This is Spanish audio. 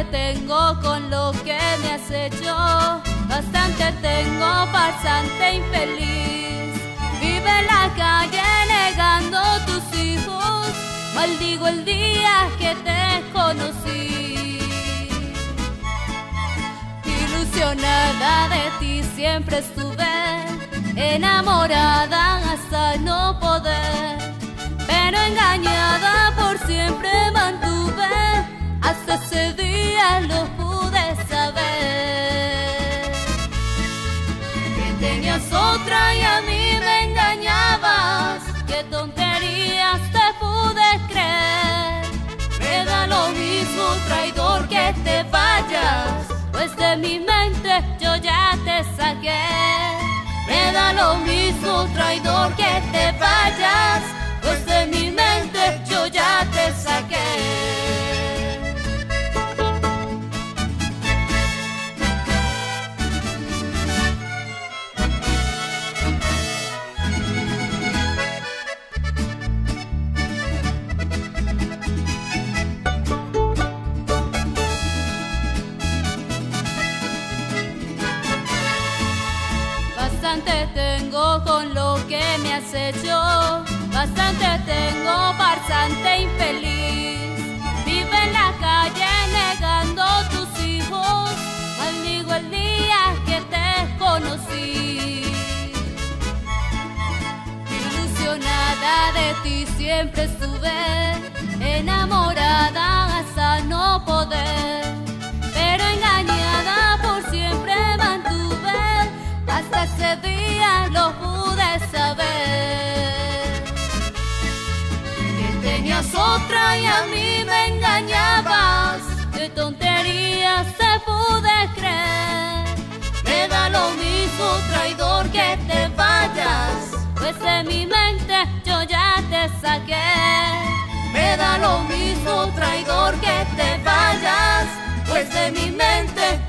tengo con lo que me has hecho, bastante tengo, farsante infeliz. Vive en la calle negando tus hijos, maldigo el día que te conocí. Ilusionada de ti siempre estuve, enamorada hasta no poder, pero engañada por siempre mantuve, hasta ese día lo pude saber. Que tenías otra y a mí me engañabas, qué tonterías te pude creer. Me da lo mismo, traidor, que te vayas, pues de mi mente yo ya te saqué. Me da lo mismo, traidor, que te vayas, pues de mi mente yo ya te saqué. Bastante tengo con lo que me has hecho, bastante tengo, farsante infeliz. Vive en la calle negando tus hijos, maldigo el día que te conocí. Ilusionada de ti siempre estuve, enamorada hasta no poder, pero engañada por siempre mantuve, hasta ese día lo pude saber. Que tenías otra y a mí me engañabas, qué tonterías te pude creer. Me da lo mismo, traidor, que te vayas, pues de mi mente yo ya te saqué. Me da lo mismo, traidor, que te vayas, pues de mi mente